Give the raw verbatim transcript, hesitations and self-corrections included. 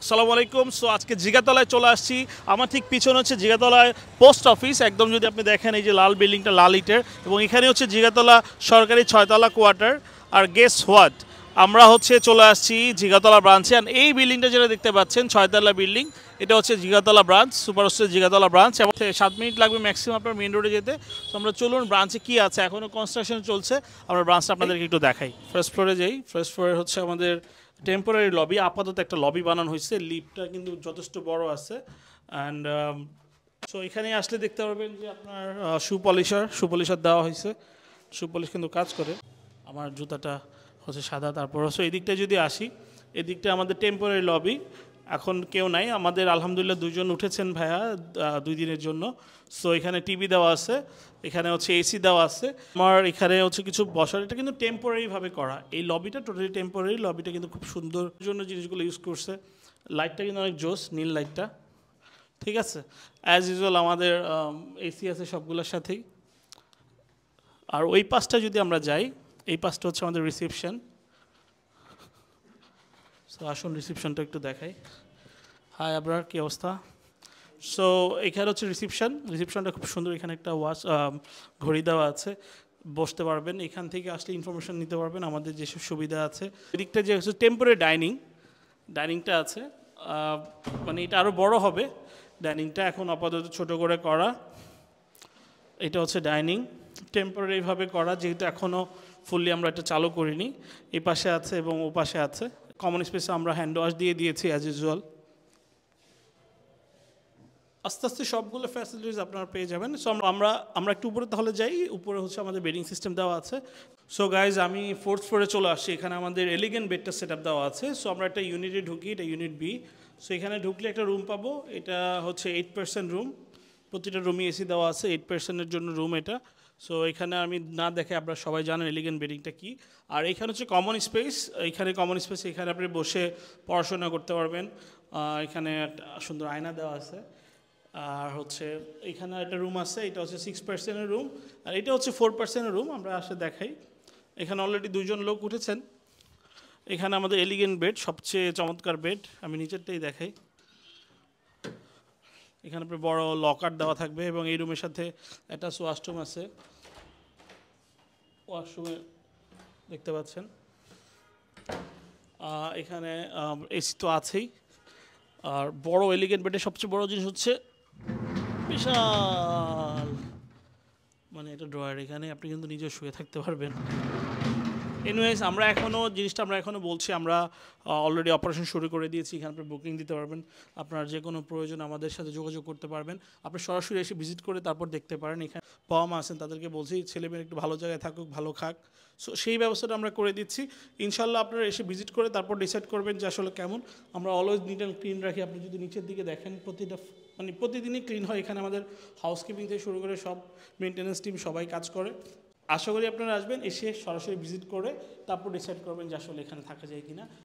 আসসালামু আলাইকুম। সো আজকে জিগাতলায় চলে আসছি। আমার ঠিক পিছনে হচ্ছে জিগাতলায় পোস্ট অফিস। একদম যদি আপনি দেখেন এই যে লাল বিল্ডিংটা লাল ইটের, এবং এখানে হচ্ছে জিগাতলা সরকারি ছয়তলা কোয়ার্টার। আর গেস হোয়াট, আমরা হচ্ছে চলে আসছি জিগাতলা ব্রাঞ্চে। আর এই বিল্ডিংটা যেটা দেখতে পাচ্ছেন ছয়তলা বিল্ডিং, এটা হচ্ছে Jigatola branch, super hostel Jigatola branch. এবং সাত মিনিট লাগবে ম্যাক্সিমাম আপনার মেন রোডে যেতে। তো আমরা চলুন ব্রাঞ্চে কী আছে, এখনও কনস্ট্রাকশন চলছে, আমরা ব্রাঞ্চটা আপনাদেরকে একটু দেখাই। ফার্স্ট ফ্লোরে যাই। ফার্স্ট ফ্লোরে হচ্ছে আমাদের টেম্পোরারি লবি, আপাতত একটা লবি বানানো হয়েছে। লিফটটা কিন্তু যথেষ্ট বড় আছে। অ্যান্ড সো এখানে আসলে দেখতে পারবেন যে আপনার শু পলিশার শু পলিশার দেওয়া হয়েছে। শু পলিশ কিন্তু কাজ করে। আমার জুতাটা হচ্ছে সাদা। তারপর হচ্ছে এই দিকটা যদি আসি, এদিকটা আমাদের টেম্পোরারি লবি। এখন কেউ নাই, আমাদের আলহামদুলিল্লাহ দুইজন উঠেছেন ভাইয়া দুই দিনের জন্য। সো এখানে টিভি দেওয়া আছে, এখানে হচ্ছে এসি দেওয়া আছে। আমার এখানে হচ্ছে কিছু বসার, এটা কিন্তু টেম্পোরারিভাবে করা। এই লবিটা টোটালি টেম্পোরারি। লবিটা কিন্তু খুব সুন্দর জন্য জিনিসগুলো ইউজ করছে। লাইটটা কিন্তু অনেক জোস, নীল লাইটটা। ঠিক আছে, অ্যাজ ইউজুয়াল আমাদের এসি আছে সবগুলোর সাথেই। আর ওই পাশটা যদি আমরা যাই, এই পাশটা হচ্ছে আমাদের রিসেপশন। সো আসুন রিসেপশনটা একটু দেখাই। হাই আবরার, কী অবস্থা? সো এখানে হচ্ছে রিসেপশন। রিসেপশনটা খুব সুন্দর। এখানে একটা ওয়াচ ঘড়ি দেওয়া আছে, বসতে পারবেন। এখান থেকে আসলে ইনফরমেশন নিতে পারবেন আমাদের যেসব সুবিধা আছে। এদিকটা যে হচ্ছে টেম্পোরারি ডাইনিং, ডাইনিংটা আছে, মানে এটা আরও বড় হবে ডাইনিংটা, এখন আপাতত ছোট করে করা। এটা হচ্ছে ডাইনিং, টেম্পোরারিভাবে করা, যেহেতু এখনও ফুললি আমরা এটা চালু করিনি। এই পাশে আছে এবং ও পাশে আছে। কমন স্পেসে আমরা হ্যান্ড ওয়াশ দিয়ে দিয়েছি অ্যাজ ইউজুয়াল। আস্তে আস্তে সবগুলো ফ্যাসিলিটিস আপনারা পেয়ে যাবেন। সো আমরা আমরা একটু উপরে তাহলে যাই। উপরে হচ্ছে আমাদের বেডিং সিস্টেম দেওয়া আছে। সো গাইজ, আমি ফোর্থ ফ্লোরে চলে আসছি। এখানে আমাদের এলিগেন্ট বেডটা সেট আপ দেওয়া আছে। সো আমরা একটা ইউনিটে ঢুকি, এটা ইউনিট বি। সো এখানে ঢুকলে একটা রুম পাবো। এটা হচ্ছে এইট পার্সেন্ট রুম। প্রতিটা রুমই এসি দেওয়া আছে, এইট পার্সেন্টের জন্য রুম এটা। সো এখানে আমি না দেখে আপনারা সবাই জানেন এলিগেন্ট বেডিংটা কী। আর এখানে হচ্ছে কমন স্পেস। এখানে কমন স্পেস, এখানে আপনি বসে পড়াশোনা করতে পারবেন। এখানে একটা সুন্দর আয়না দেওয়া আছে। আর হচ্ছে এখানে একটা রুম আছে, এটা হচ্ছে সিক্স পার্সেন্টের রুম। আর এটা হচ্ছে ফোর পার্সেন্টের রুম। আমরা আসলে দেখাই, এখানে অলরেডি দুইজন লোক উঠেছেন। এখানে আমাদের এলিগেন্ট বেড, সবচেয়ে চমৎকার বেড। আমি নিচেরটাই দেখাই। এখানে আপনার বড় লকার দেওয়া থাকবে এবং এই রুমের সাথে একটা ওয়াশরুম আছে। ওয়াশরুমে দেখতে পাচ্ছেন এখানে এসি তো আছেই। আর বড় এলিগেন্ট বেডের সবচেয়ে বড় জিনিস হচ্ছে বিশাল, মানে এটা ড্রয়ার। এখানে আপনি কিন্তু নিজে শুয়ে থাকতে পারবেন। এনিওয়েজ, আমরা এখনও জিনিসটা আমরা এখনও বলছি, আমরা অলরেডি অপারেশন শুরু করে দিয়েছি। এখানে আপনি বুকিং দিতে পারবেন। আপনার যে কোনো প্রয়োজন আমাদের সাথে যোগাযোগ করতে পারবেন। আপনি সরাসরি এসে ভিজিট করে তারপর দেখতে পারেন। এখানে বাবা মা আছেন, তাদেরকে বলছি ছেলেমেয়ে একটু ভালো জায়গায় থাকুক, ভালো খাক। সো সেই ব্যবস্থাটা আমরা করে দিচ্ছি। ইনশাল্লাহ আপনারা এসে ভিজিট করে তারপর ডিসাইড করবেন যে আসলে কেমন। আমরা অলওয়েজ নিট অ্যান্ড ক্লিন রাখি। আপনি যদি নিচের দিকে দেখেন, প্রতিটা মানে প্রতিদিনই ক্লিন হয়। এখানে আমাদের হাউসকিপিং থেকে শুরু করে সব মেনটেন্যান্স টিম সবাই কাজ করে। আশা করি আপনারা আসবেন, এসে সরাসরি ভিজিট করে তারপর ডিসাইড করবেন যে আসলে এখানে থাকা যায় কিনা।